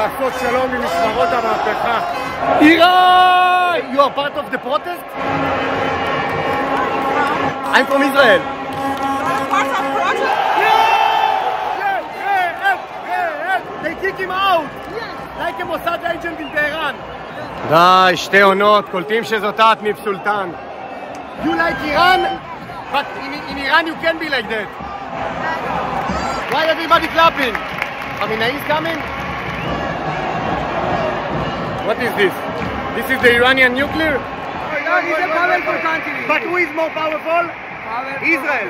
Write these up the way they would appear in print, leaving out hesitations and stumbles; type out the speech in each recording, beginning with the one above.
לעשות שלום עם משמרות המהפכה. איראן! You are part of the protest? I'm from Israel. Part of project? They kick him out! Like a Mossad agent in Tehran. די, שתי עונות, קולטים שזאת את מבסולטן. You like Iran? But in Iran you can be like that. Why everybody clapping? Khamenei is coming? What is this? This is the Iranian nuclear? No, he's a powerful country. But who is more powerful? Israel.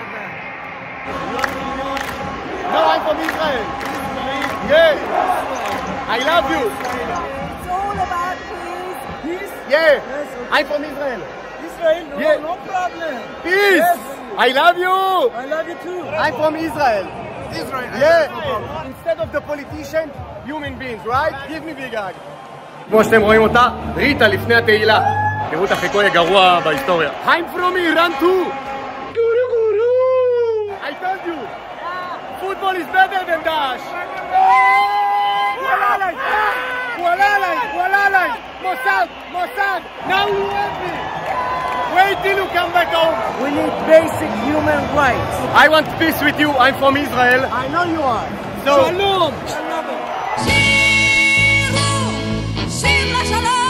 No, I'm from Israel. Yeah. I love you. It's all about peace. Yeah. I'm from Israel. Israel, Yeah. no problem. Peace. Yes. I love you. I love you too. I'm from Israel. Israel. Yeah. Instead of the politician, human beings, right? Give me big hug. כמו שאתם רואים אותה, ריטה לפני התהילה. תראו את החיקוי הגרוע בהיסטוריה. I'm from Iran too. I told you. Football is better than Daesh. הוא עלה עליי. מוסד. Now you have me. Wait till you come back home. We need basic human rights. I want peace with you. I'm from Israel. I know you are. So, Shalom. שיר לשלום